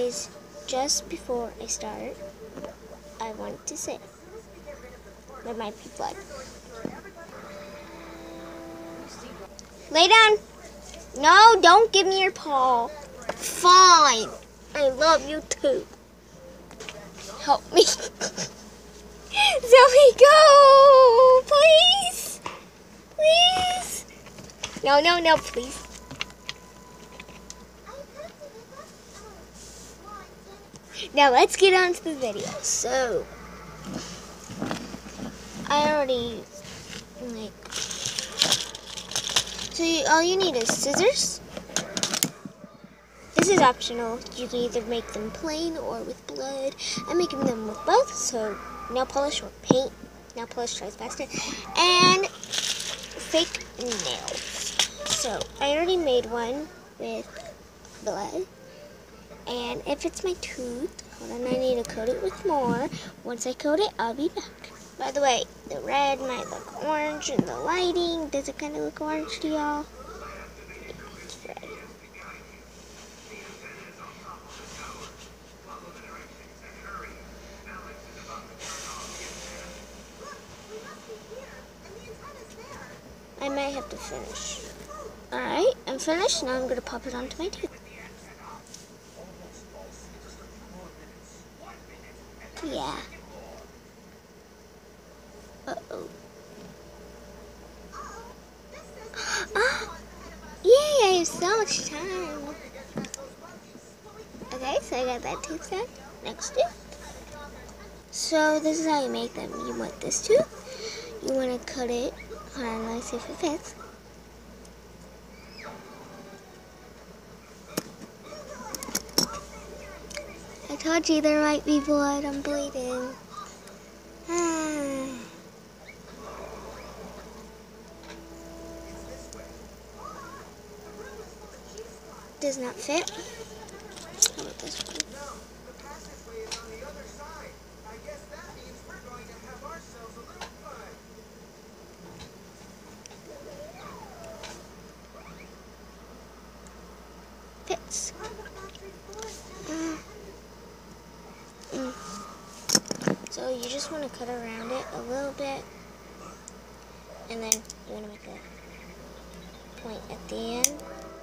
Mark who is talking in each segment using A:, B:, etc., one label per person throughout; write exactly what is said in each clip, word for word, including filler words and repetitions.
A: anyways, just before I start, I want to say there might be blood. Lay down. No, don't give me your paw. Fine. I love you too. Help me. Zoe, go! Please! Please! No, no, no, please. Now let's get on to the video. So, I already, like, so you, all you need is scissors. This is optional. You can either make them plain or with blood. I'm making them with both, so nail polish or paint. Nail polish tries faster. And fake nails. So, I already made one with blood. And if it's my tooth, hold on, I need to coat it with more. Once I coat it, I'll be back. By the way, the red might look orange in the lighting. Does it kind of look orange to y'all? Yeah, it's red. I might have to finish. Alright, I'm finished. Now I'm going to pop it onto my tooth. Yeah. Uh-oh. Ah! Yay, I have so much time. Okay, so I got that tooth done. Next tooth. So this is how you make them. You want this tooth. You want to cut it. Hold on, let's see if it fits. I told you there might be blood. I'm bleeding. Ah. Does not fit. How about this one? Fits. Uh, mm. So you just want to cut around it a little bit, and then you want to make a point at the end.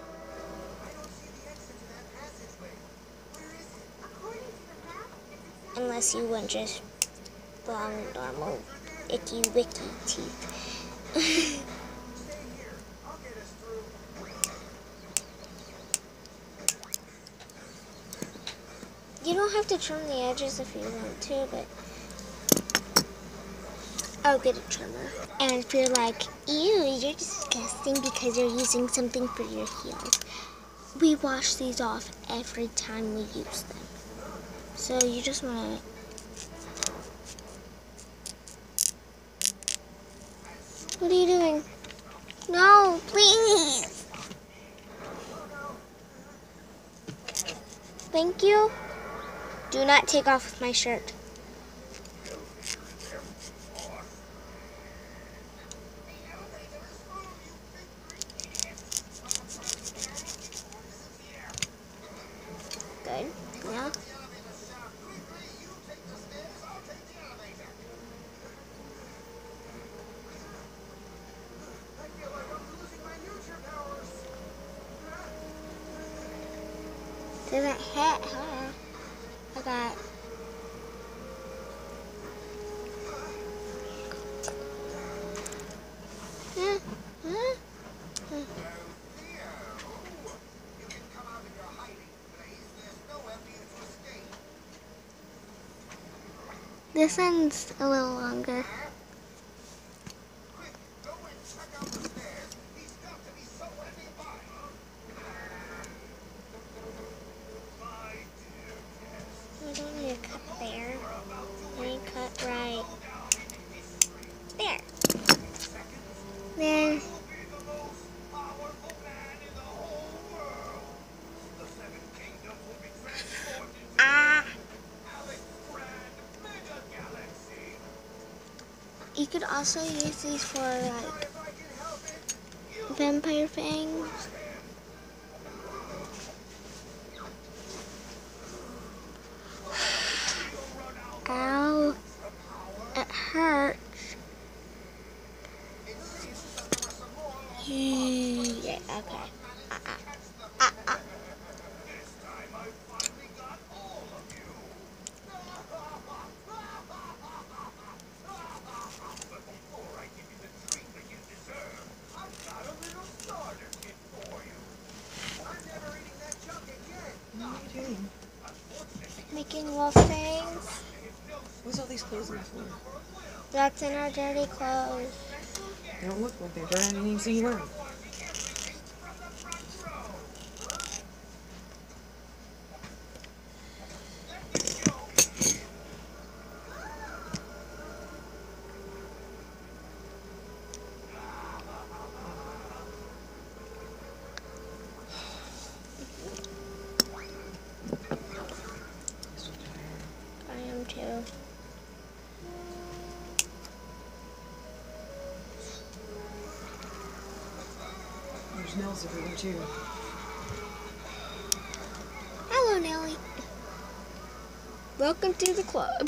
A: Unless you want just long, normal, icky, wicky teeth. You don't have to trim the edges if you want to, but I'll get a trimmer. And if you're like, ew, you're disgusting because you're using something for your heels, we wash these off every time we use them. So you just want to What are you doing? No, please. Thank you. Do not take off my shirt. Good. Yeah. Doesn't hit, huh? I got. Huh? Huh? Huh. This one's a little longer. We don't need to cut there. We need to cut right there. There. Ah. You could also use these for like vampire fangs.
B: doing?
A: Making little things.
B: What's all these clothes on the floor?
A: That's in our dirty clothes.
B: They don't look like they're dirty. I didn't even see you wear them.
A: I am too.
B: There's nails everywhere too.
A: Hello, Nellie. Welcome to the club.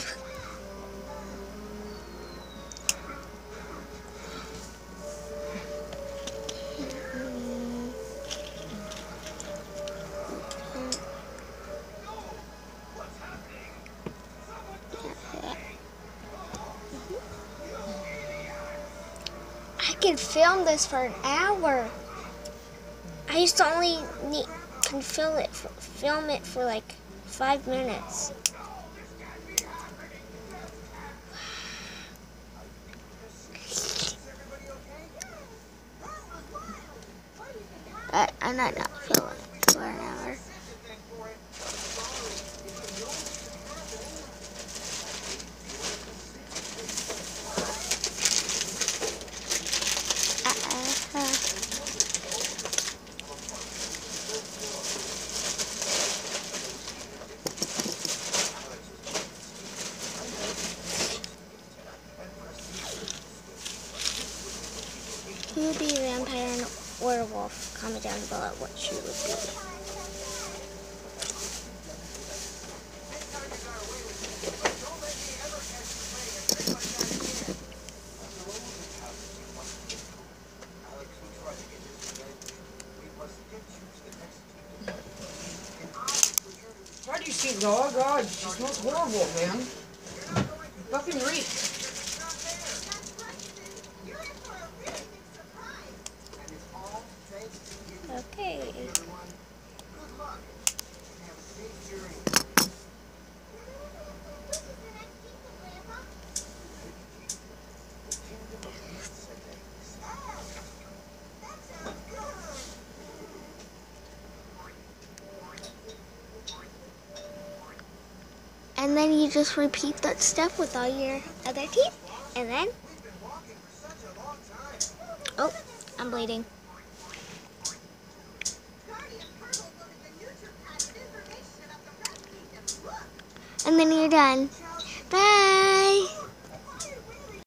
A: I can film this for an hour. I used to only need, can film it for, film it for like five minutes. But I'm not not filming it for an hour. Who would be a vampire and werewolf? Comment down below what you would be.
B: Why do you see dog? God, she smells horrible, man. Fucking reeks.
A: Okay. And then you just repeat that step with all your other teeth. And then, oh, I'm bleeding. And then you're done. Bye.